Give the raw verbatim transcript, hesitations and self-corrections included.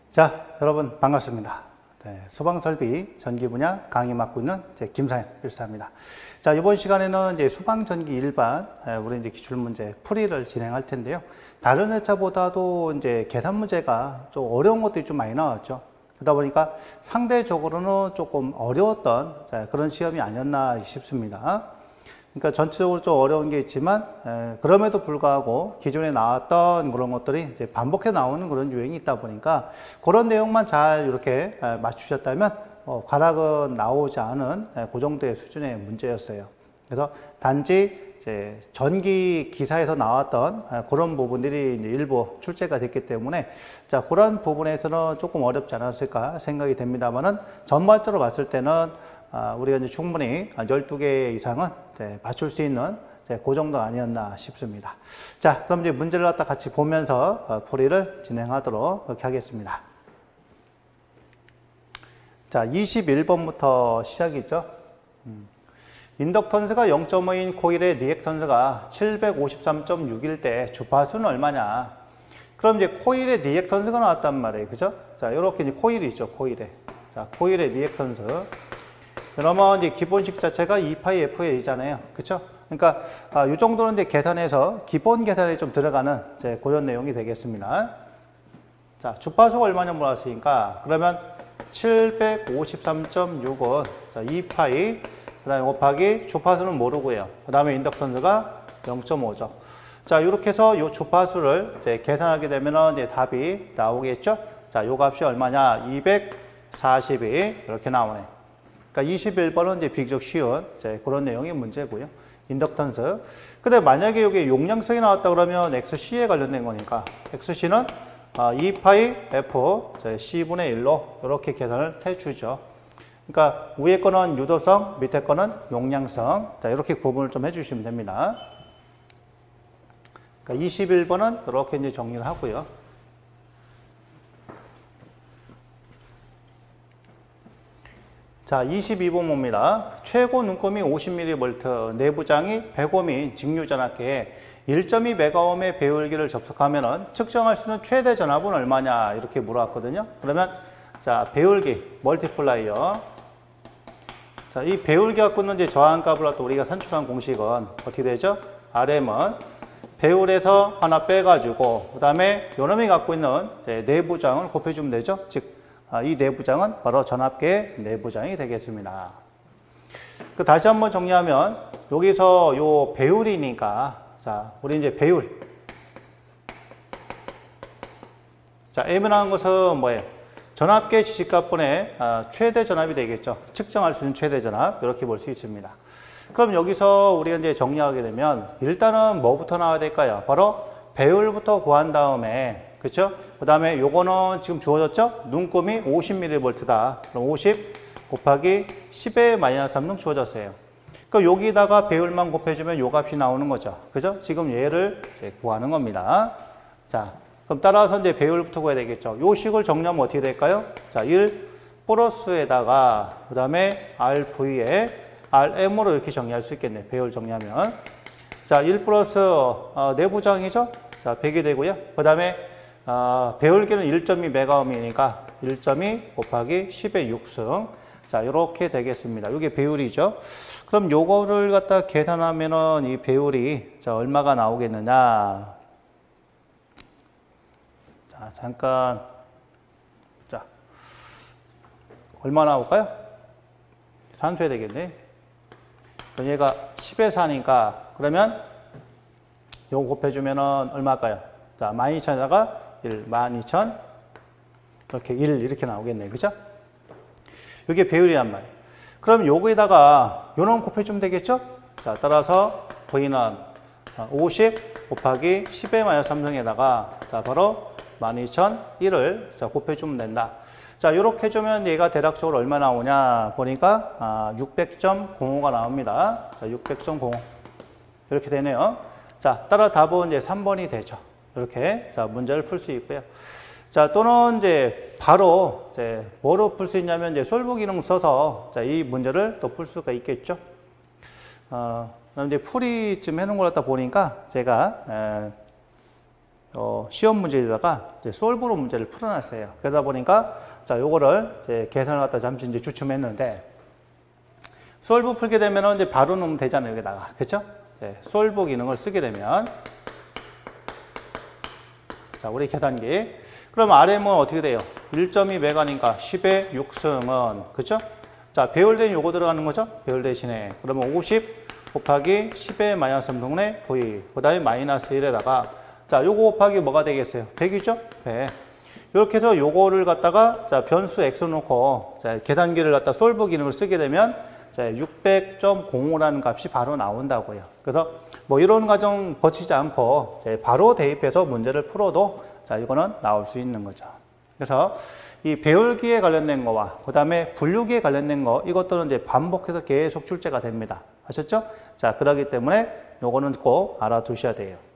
자, 여러분 반갑습니다. 네, 소방설비 전기 분야 강의 맡고 있는 제 김사현 일사입니다. 자, 이번 시간에는 이제 소방전기 일반 우리 이제 기출 문제 풀이를 진행할 텐데요. 다른 회차보다도 이제 계산 문제가 좀 어려운 것들이 좀 많이 나왔죠. 그러다 보니까 상대적으로는 조금 어려웠던 그런 시험이 아니었나 싶습니다. 그러니까 전체적으로 좀 어려운 게 있지만 에, 그럼에도 불구하고 기존에 나왔던 그런 것들이 이제 반복해 나오는 그런 유행이 있다 보니까 그런 내용만 잘 이렇게 에, 맞추셨다면 어, 과락은 나오지 않은 에, 그 정도의 수준의 문제였어요. 그래서 단지 이제 전기 기사에서 나왔던 에, 그런 부분들이 이제 일부 출제가 됐기 때문에 자, 그런 부분에서는 조금 어렵지 않았을까 생각이 됩니다만은 전반적으로 봤을 때는 아, 우리가 이제 충분히 열두 개 이상은 네, 맞출 수 있는 네, 그 정도 아니었나 싶습니다. 자, 그럼 이제 문제를 갖다 같이 보면서 어, 풀이를 진행하도록 그렇게 하겠습니다. 자, 이십일 번부터 시작이죠. 음. 인덕턴스가 영 점 오인 코일의 리액턴스가 칠백오십삼 점 육일 때 주파수는 얼마냐? 그럼 이제 코일의 리액턴스가 나왔단 말이에요. 그죠? 자, 이렇게 이제 코일이 있죠. 코일에. 자, 코일의 리액턴스. 그러면 이제 기본식 자체가 이 파이 에프 에이잖아요. 그쵸? 그러니까, 아, 이 정도는 이제 계산해서 기본 계산에 좀 들어가는 이제 그런 내용이 되겠습니다. 자, 주파수가 얼마냐 물었으니까, 그러면 칠백오십삼 점 육은 자, 이 파이, 그 다음에 곱하기 주파수는 모르고요. 그 다음에 인덕턴스가 영 점 오죠. 자, 이렇게 해서 이 주파수를 이제 계산하게 되면은 이제 답이 나오겠죠? 자, 요 값이 얼마냐? 이백사십이 이렇게 나오네. 그러니까 이십일 번은 이제 비교적 쉬운 이제 그런 내용의 문제고요. 인덕턴스. 근데 만약에 여기 용량성이 나왔다 그러면 엑스씨에 관련된 거니까 엑스씨는 이 파이 에프 씨분의 일로 이렇게 계산을 해주죠. 그러니까 위에 거는 유도성, 밑에 거는 용량성. 자, 이렇게 구분을 좀 해주시면 됩니다. 그러니까 이십일 번은 이렇게 이제 정리를 하고요. 자, 이십이 번 봅니다. 최고 눈금이 오십 밀리볼트, 내부장이 백 옴인 직류전압계에 일 점 이 메가옴의 배율기를 접속하면 측정할 수 있는 최대 전압은 얼마냐 이렇게 물어왔거든요. 그러면 자, 배율기, 멀티플라이어. 자, 이 배율기 갖고 있는 이제 저항값을 또 우리가 산출한 공식은 어떻게 되죠? 알엠은 배율에서 하나 빼가지고 그 다음에 요놈이 갖고 있는 내부장을 곱해주면 되죠. 즉 이 내부장은 바로 전압계의 내부장이 되겠습니다. 그 다시 한번 정리하면 여기서 요 배율이니까 자, 우리 이제 배율. 자, M이라는 것은 뭐예요? 전압계 지식값분의 최대 전압이 되겠죠. 측정할 수 있는 최대 전압 이렇게 볼 수 있습니다. 그럼 여기서 우리가 이제 정리하게 되면 일단은 뭐부터 나와야 될까요? 바로 배율부터 구한 다음에 그렇죠? 그 다음에 요거는 지금 주어졌죠? 눈금이 오십 밀리볼트다. 그럼 오십 곱하기 십의 마이너스 삼 등 주어졌어요. 그러니까 여기다가 배율만 곱해주면 요 값이 나오는 거죠. 그죠? 지금 얘를 이제 구하는 겁니다. 자, 그럼 따라서 이제 배율부터 구해야 되겠죠. 요 식을 정리하면 어떻게 될까요? 자, 일 플러스에다가 그 다음에 알브이에 알엠으로 이렇게 정리할 수 있겠네. 배율 정리하면. 자, 일 플러스 어, 내부장이죠? 자, 백이 되고요. 그 다음에 어, 배율기는 일 점 이 메가옴이니까 일 점 이 곱하기 십의 육 승. 자, 이렇게 되겠습니다. 이게 배율이죠. 그럼 요거를 갖다 계산하면은 이 배율이 자, 얼마가 나오겠느냐. 자, 잠깐. 자, 얼마 나올까요? 산수해야 되겠네. 그럼 얘가 십의 사니까 그러면 요거 곱해주면은 얼마일까요? 자, 만 이천에다가 일, 만 이천, 이렇게 일, 이렇게 나오겠네. 그죠? 이게 배율이란 말이에요. 그럼 요거에다가 요놈 곱해주면 되겠죠? 자, 따라서 V는 오십 곱하기 십의 마이너스 삼 승에다가 자, 바로 만 이천일을 자, 곱해주면 된다. 자, 요렇게 해주면 얘가 대략적으로 얼마 나오냐 보니까 아, 육백 점 공오가 나옵니다. 자, 육백 점 공오. 이렇게 되네요. 자, 따라 답은 이제 삼 번이 되죠. 이렇게 자, 문제를 풀 수 있고요. 자, 또는 이제 바로 이제 뭐로 풀 수 있냐면 이제 솔브 기능 써서 자, 이 문제를 또 풀 수가 있겠죠. 어, 이제 풀이 좀 해놓은 걸 갖다 보니까 제가 에, 어, 시험 문제에다가 이제 솔브로 문제를 풀어놨어요. 그러다 보니까 자, 요거를 이제 계산을 갖다 잠시 이제 주춤했는데 솔브 풀게 되면은 이제 바로 넣으면 되잖아요, 여기다가. 그쵸? 네, 솔브 기능을 쓰게 되면 자, 우리 계산기. 그럼 알엠은 어떻게 돼요? 일 점 이 메가니까 십의 육 승은, 그쵸? 자, 배열 대신 요거 들어가는 거죠? 배열 대신에. 그러면 오십 곱하기 십의 마이너스 삼분의 V. 그 다음에 마이너스 일에다가, 자, 요거 곱하기 뭐가 되겠어요? 백이죠? 백. 이렇게 해서 요거를 갖다가, 자, 변수 X 놓고, 자, 계산기를 갖다 솔브 기능을 쓰게 되면, 자, 육백 점 공오라는 값이 바로 나온다고요. 그래서 뭐 이런 과정 거치지 않고, 자, 바로 대입해서 문제를 풀어도, 자, 이거는 나올 수 있는 거죠. 그래서 이 배열기에 관련된 거와 그 다음에 분류기에 관련된 거 이것들은 이제 반복해서 계속 출제가 됩니다. 아셨죠? 자, 그러기 때문에 요거는 꼭 알아두셔야 돼요.